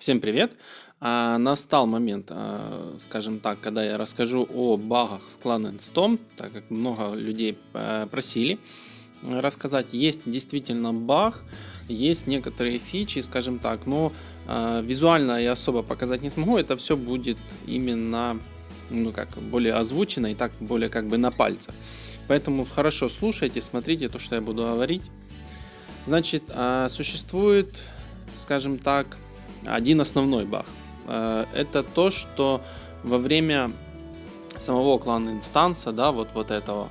Всем привет! Настал момент, скажем так, когда я расскажу о багах в Clan and Storm, так как много людей просили рассказать. Есть действительно баг, есть некоторые фичи, скажем так, но визуально я особо показать не смогу. Это все будет именно, более озвучено и так более как бы на пальцах. Поэтому хорошо слушайте, смотрите то, что я буду говорить. Значит, существует, скажем так, один основной баг. Это то, что во время самого клан-инстанса, да, вот этого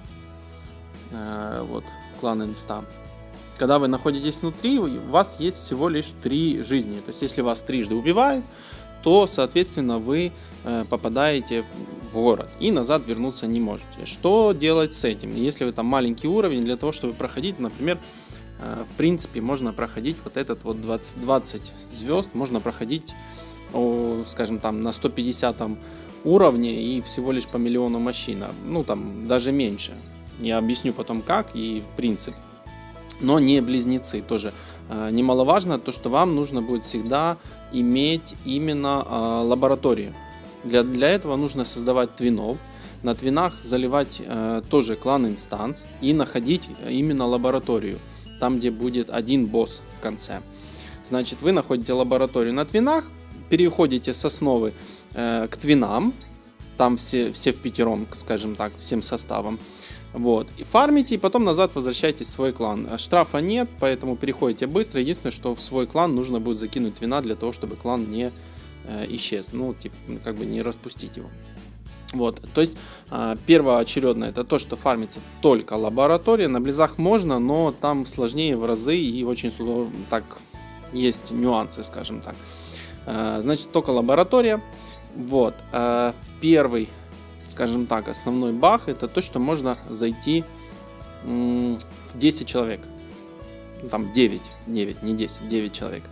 вот клан-инста, когда вы находитесь внутри, у вас есть всего лишь 3 жизни. То есть, если вас трижды убивают, то, соответственно, вы попадаете в город и назад вернуться не можете. Что делать с этим? Если вы там маленький уровень, для того, чтобы проходить, например, в принципе, можно проходить вот этот вот 20 звезд, можно проходить, скажем там, на 150 уровне и всего лишь по миллиону мощей, ну там даже меньше. Я объясню потом как и принцип. Но не близнецы тоже. Немаловажно то, что вам нужно будет всегда иметь именно лабораторию. Для этого нужно создавать твинов. На твинах заливать тоже клан-инстанс и находить именно лабораторию. Там, где будет один босс в конце. Значит, вы находите лабораторию на твинах, переходите с основы к твинам, там все впятером, скажем так, всем составом. Вот, и фармите, и потом назад возвращаетесь в свой клан. Штрафа нет, поэтому переходите быстро. Единственное, что в свой клан нужно будет закинуть твина для того, чтобы клан не исчез. Ну, типа, как бы не распустить его. Вот, то есть первоочередно это то, что фармится только лаборатория. На близах можно, но там сложнее в разы и очень так есть нюансы, скажем так. Значит, только лаборатория. Вот, первый, скажем так, основной баг это то, что можно зайти в 10 человек. Там 9, не 10, 9 человек.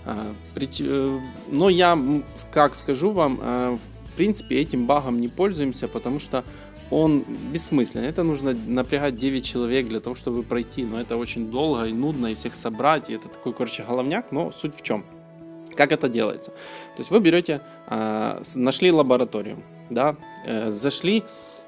Но я, как скажу вам, в принципе, этим багом не пользуемся, потому что он бессмысленный. Это нужно напрягать 9 человек для того, чтобы пройти. Но это очень долго и нудно, и всех собрать. И это такой, короче, головняк. Но суть в чем? Как это делается? То есть вы берете, нашли лабораторию, да, зашли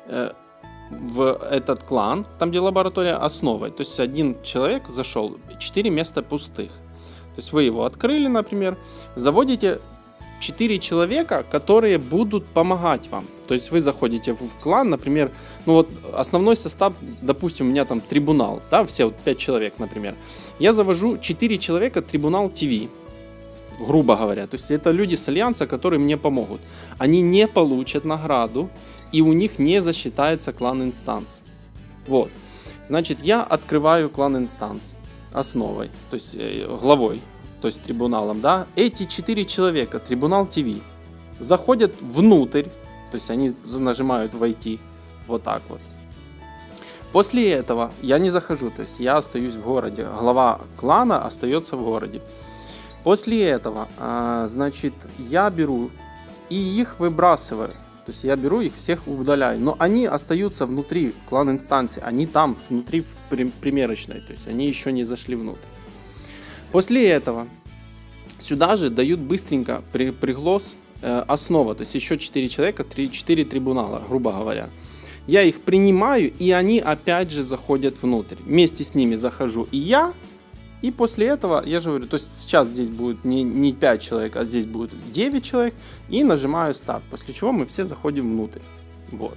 в этот клан, там где лаборатория основой. То есть один человек зашел, 4 места пустых. То есть вы его открыли, например, заводите 4 человека, которые будут помогать вам. То есть вы заходите в клан, например, ну вот основной состав, допустим, у меня там трибунал, да, все вот 5 человек, например. Я завожу 4 человека трибунал ТВ, грубо говоря. То есть это люди с альянса, которые мне помогут. Они не получат награду, и у них не засчитается клан-инстанс. Вот. Значит, я открываю клан-инстанс основой, то есть главой. То есть трибуналом, да, эти 4 человека, трибунал ТВ, заходят внутрь, то есть они нажимают войти, вот так вот. После этого я не захожу, то есть я остаюсь в городе, глава клана остается в городе. После этого, значит, я беру и их выбрасываю, то есть я беру их всех удаляю, но они остаются внутри клан-инстанции, они там внутри в примерочной, то есть они еще не зашли внутрь. После этого сюда же дают быстренько приглас основа, то есть еще 4 человека, 4 трибунала, грубо говоря. Я их принимаю, и они опять же заходят внутрь. Вместе с ними захожу и я, и после этого, я же говорю, то есть сейчас здесь будет не 5 человек, а здесь будет 9 человек, и нажимаю старт, после чего мы все заходим внутрь. Вот.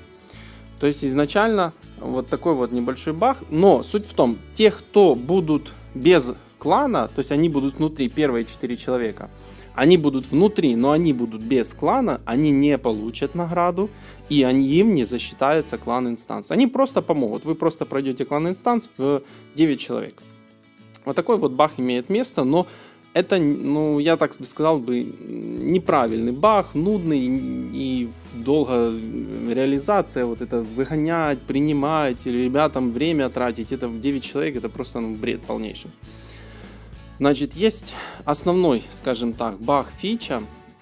То есть изначально вот такой вот небольшой баг, но суть в том, те, кто будут без клана, то есть они будут внутри, первые 4 человека, они будут внутри, но они будут без клана, они не получат награду, и им не засчитается клан-инстанс. Они просто помогут, вы просто пройдете клан-инстанс в 9 человек. Вот такой вот баг имеет место, но это, ну, я так сказал бы, неправильный баг, нудный и долго реализация, вот это выгонять, принимать, ребятам время тратить, это в 9 человек, это просто бред полнейший. Значит, есть основной, скажем так, баг фича.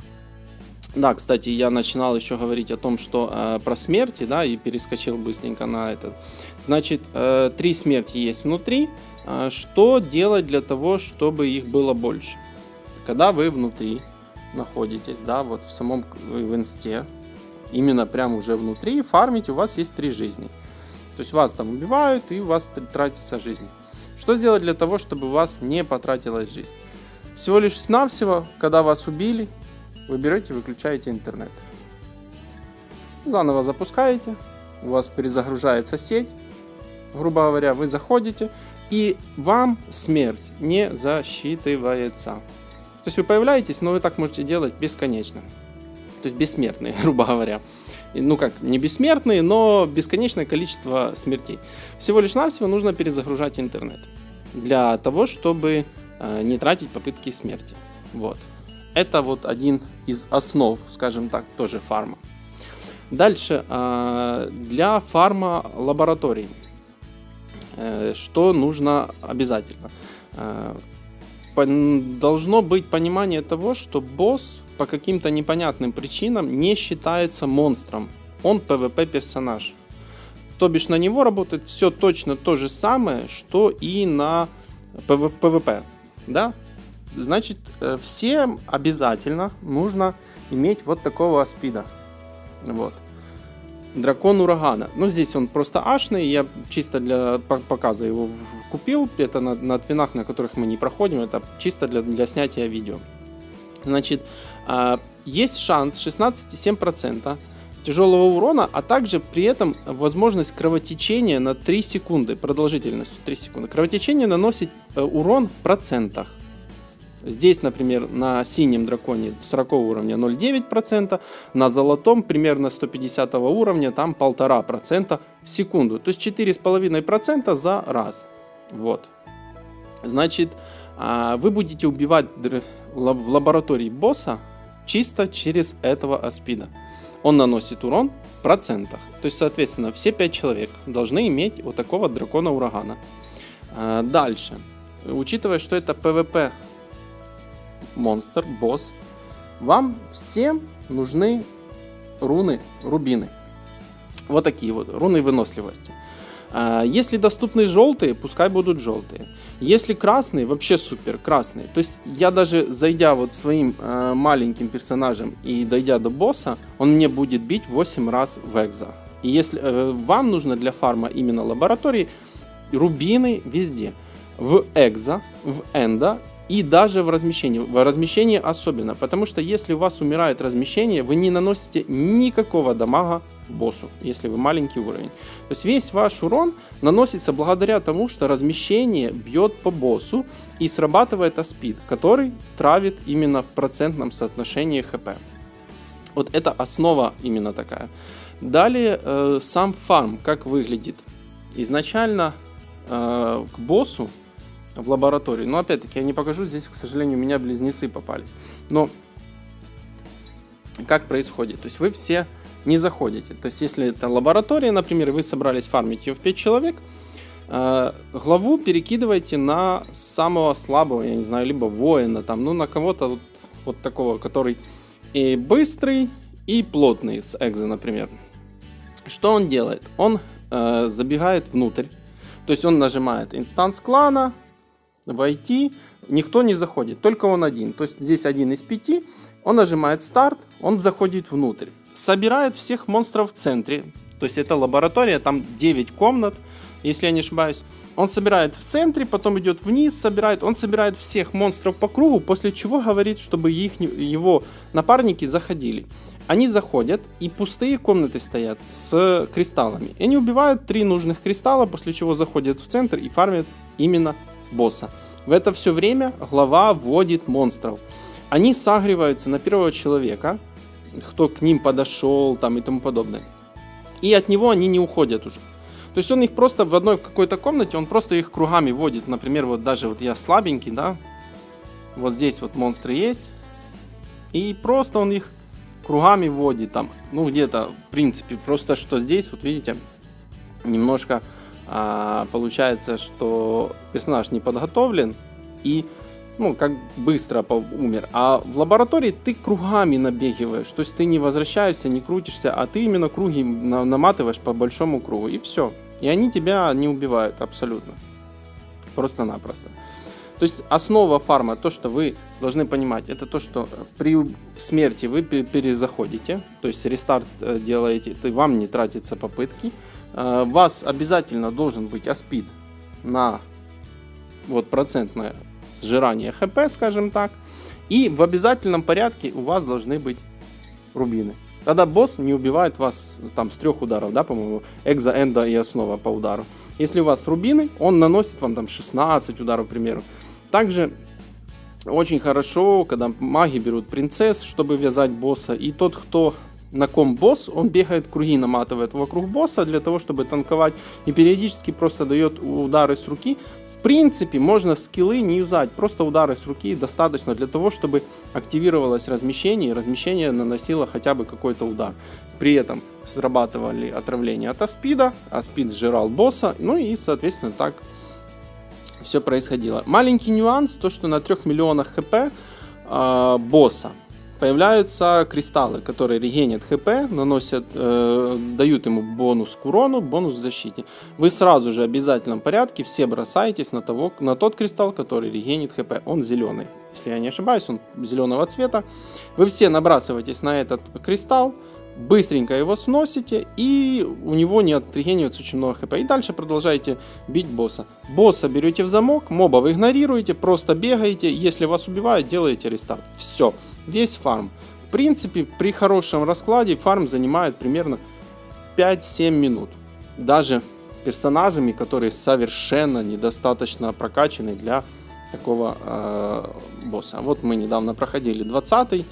Да, кстати, я начинал еще говорить о том, что про смерти, да, и перескочил быстренько на это. Значит, 3 смерти есть внутри. Что делать для того, чтобы их было больше? Когда вы внутри, находитесь, да, вот в самом в инсте, именно прямо уже внутри, фармите, у вас есть 3 жизни. То есть вас там убивают, и у вас тратится жизнь. Что сделать для того, чтобы у вас не потратилась жизнь? Всего лишь навсего, когда вас убили, вы берете, выключаете интернет. Заново запускаете, у вас перезагружается сеть, грубо говоря, вы заходите, и вам смерть не засчитывается. То есть вы появляетесь, но вы так можете делать бесконечно. То есть бессмертные, грубо говоря. Ну как, не бессмертные, но бесконечное количество смертей. Всего лишь навсего нужно перезагружать интернет. Для того, чтобы не тратить попытки смерти. Вот. Это вот один из основ, скажем так, тоже фарма. Дальше, для фарма лабораторий. Что нужно обязательно? Должно быть понимание того, что босс по каким-то непонятным причинам не считается монстром. Он PvP персонаж. То бишь на него работает все точно то же самое, что и на в PvP. Да? Значит, всем обязательно нужно иметь вот такого аспида. Вот. Дракон урагана. Ну, здесь он просто ашный. Я чисто для показа его купил. Это на твинах, на которых мы не проходим. Это чисто для снятия видео. Значит, есть шанс 16,7% тяжелого урона, а также при этом возможность кровотечения на 3 секунды. Продолжительностью 3 секунды. Кровотечение наносит урон в процентах. Здесь, например, на синем драконе 40 уровня 0,9%, на золотом примерно 150 уровня там 1,5% в секунду. То есть 4,5% за раз. Вот. Значит, вы будете убивать в лаборатории босса чисто через этого аспида. Он наносит урон в процентах. То есть, соответственно, все 5 человек должны иметь вот такого дракона урагана. Дальше. Учитывая, что это PvP монстр, босс, вам всем нужны руны, рубины. Вот такие вот, руны выносливости. Если доступны желтые, пускай будут желтые. Если красные, вообще супер красные. То есть я даже зайдя вот своим маленьким персонажем и дойдя до босса, он мне будет бить 8 раз в экзо. И если вам нужно для фарма именно лаборатории, рубины везде. В экзо, в эндо и даже в размещении. В размещении особенно, потому что если у вас умирает размещение, вы не наносите никакого дамага боссу, если вы маленький уровень. То есть весь ваш урон наносится благодаря тому, что размещение бьет по боссу и срабатывает аспид, который травит именно в процентном соотношении хп. Вот это основа именно такая. Далее сам фарм как выглядит. Изначально к боссу в лаборатории. Но опять-таки я не покажу, здесь, к сожалению, у меня близнецы попались. Но как происходит? То есть вы все не заходите. То есть если это лаборатория, например, вы собрались фармить ее в 5 человек, главу перекидываете на самого слабого, я не знаю, либо воина, там, ну на кого-то вот такого, который и быстрый, и плотный с экзо, например. Что он делает? Он забегает внутрь, то есть он нажимает инстанс клана, войти, никто не заходит, только он один. То есть здесь один из 5, он нажимает старт, он заходит внутрь. Собирает всех монстров в центре, то есть это лаборатория, там 9 комнат, если я не ошибаюсь. Он собирает в центре, потом идет вниз, собирает, он собирает всех монстров по кругу, после чего говорит, чтобы его напарники заходили. Они заходят, и пустые комнаты стоят с кристаллами. И они убивают 3 нужных кристалла, после чего заходят в центр и фармят именно босса. В это все время глава вводит монстров. Они сагриваются на первого человека, кто к ним подошел там и тому подобное. И от него они не уходят уже. То есть он их просто в одной в какой-то комнате, он просто их кругами водит. Например, вот даже вот я слабенький, да, вот здесь вот монстры есть. И просто он их кругами водит там, ну где-то в принципе. Просто что здесь, вот видите, немножко получается, что персонаж не подготовлен и ну как быстро умер. А в лаборатории ты кругами набегиваешь, то есть ты не возвращаешься, не крутишься, а ты именно круги наматываешь по большому кругу и все. И они тебя не убивают абсолютно, просто-напросто. То есть основа фарма, то, что вы должны понимать, это то, что при смерти вы перезаходите, то есть рестарт делаете, вам не тратятся попытки. У вас обязательно должен быть аспид на вот процентное сжирание ХП, скажем так. И в обязательном порядке у вас должны быть рубины. Тогда босс не убивает вас там с 3 ударов, да, по-моему, экзо, эндо и основа по удару. Если у вас рубины, он наносит вам там 16 ударов, к примеру. Также очень хорошо, когда маги берут принцесс, чтобы вязать босса. И тот, кто на ком босс, он бегает, круги наматывает вокруг босса для того, чтобы танковать. И периодически просто дает удары с руки. В принципе, можно скиллы не юзать, просто удары с руки достаточно для того, чтобы активировалось размещение, и размещение наносило хотя бы какой-то удар. При этом срабатывали отравления от аспида, аспид сжирал босса, ну и, соответственно, так все происходило. Маленький нюанс, то что на 3 миллионах хп босса появляются кристаллы, которые регенят хп, наносят, дают ему бонус к урону, бонус к защите. Вы сразу же в обязательном порядке все бросаетесь на тот кристалл, который регенит хп. Он зеленый, если я не ошибаюсь, он зеленого цвета. Вы все набрасываетесь на этот кристалл, быстренько его сносите, и у него не отрегенивается очень много хп. И дальше продолжаете бить босса. Босса берете в замок, мобов игнорируете, просто бегаете. Если вас убивают, делаете рестарт. Все, весь фарм. В принципе, при хорошем раскладе фарм занимает примерно 5-7 минут. Даже персонажами, которые совершенно недостаточно прокачаны для такого босса. Вот мы недавно проходили 20-й,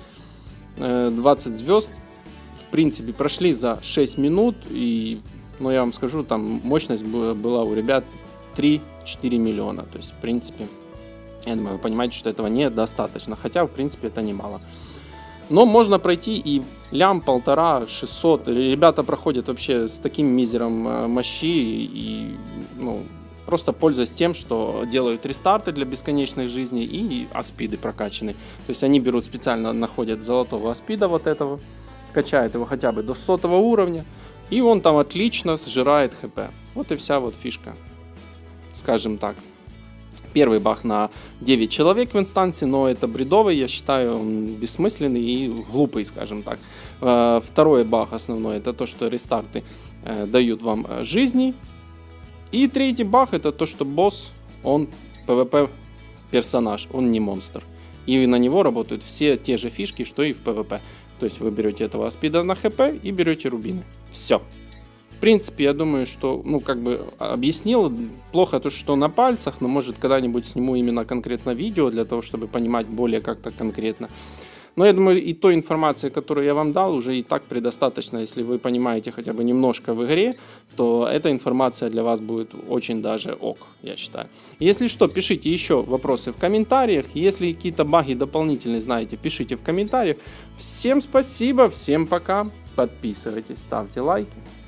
20 звезд. В принципе, прошли за 6 минут, и, ну, я вам скажу, там мощность была у ребят 3-4 миллиона. То есть, в принципе, я думаю, вы понимаете, что этого недостаточно, хотя, в принципе, это немало. Но можно пройти и лям, 1,5-600. Ребята проходят вообще с таким мизером мощи, и, ну, просто пользуясь тем, что делают рестарты для бесконечных жизней и аспиды прокачаны. То есть, они берут специально, находят золотого аспида вот этого, качает его хотя бы до 100 уровня, и он там отлично сжирает хп. Вот и вся вот фишка, скажем так. Первый баг на 9 человек в инстансе, но это бредовый, я считаю, он бессмысленный и глупый, скажем так. Второй баг основной, это то, что рестарты дают вам жизни. И третий баг, это то, что босс, он PvP персонаж, он не монстр. И на него работают все те же фишки, что и в PvP. То есть вы берете этого аспида на хп и берете рубины. Все. В принципе, я думаю, что, ну, как бы объяснил. Плохо то, что на пальцах, но может когда-нибудь сниму именно конкретно видео, для того, чтобы понимать более как-то конкретно. Но я думаю, и той информации, которую я вам дал, уже и так предостаточно. Если вы понимаете хотя бы немножко в игре, то эта информация для вас будет очень даже ок, я считаю. Если что, пишите еще вопросы в комментариях. Если какие-то баги дополнительные знаете, пишите в комментариях. Всем спасибо, всем пока. Подписывайтесь, ставьте лайки.